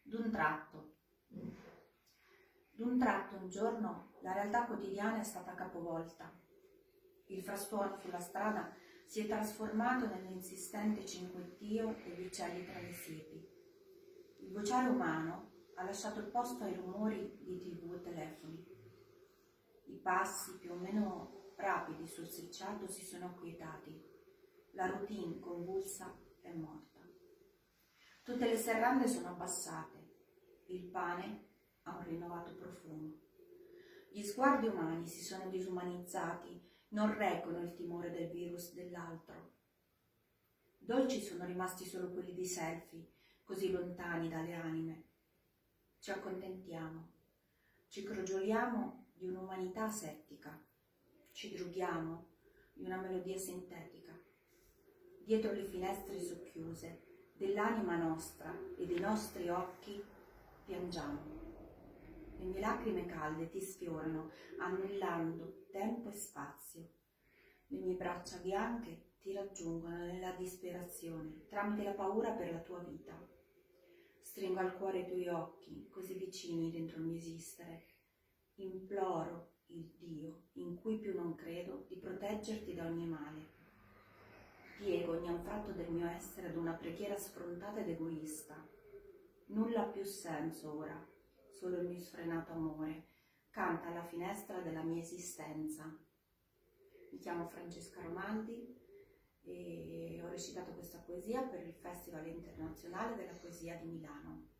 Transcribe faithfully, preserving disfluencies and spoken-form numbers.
D'un tratto. D'un tratto un giorno la realtà quotidiana è stata capovolta. Il frastuono sulla strada si è trasformato nell'insistente cinguettio degli uccelli tra le siepi. Il vociare umano ha lasciato il posto ai rumori di tivù e telefoni. I passi più o meno rapidi sul selciato si sono acquietati. La routine convulsa è morta. Tutte le serrande sono abbassate. Il pane ha un rinnovato profumo. Gli sguardi umani si sono disumanizzati, non reggono il timore del virus dell'altro. Dolci sono rimasti solo quelli di selfie, così lontani dalle anime. Ci accontentiamo, ci crogioliamo di un'umanità settica, ci droghiamo di una melodia sintetica. Dietro le finestre socchiuse dell'anima nostra e dei nostri occhi piangiamo. Le mie lacrime calde ti sfiorano, annullando tempo e spazio. Le mie braccia bianche ti raggiungono nella disperazione, tramite la paura per la tua vita. Stringo al cuore i tuoi occhi, così vicini dentro il mio esistere. Imploro il Dio, in cui più non credo, di proteggerti da ogni male. Piego ogni anfratto del mio essere ad una preghiera sfrontata ed egoista. Nulla ha più senso ora, solo il mio sfrenato amore canta alla finestra della mia esistenza. Mi chiamo Francesca Romaldi e ho recitato questa poesia per il Festival Internazionale della Poesia di Milano.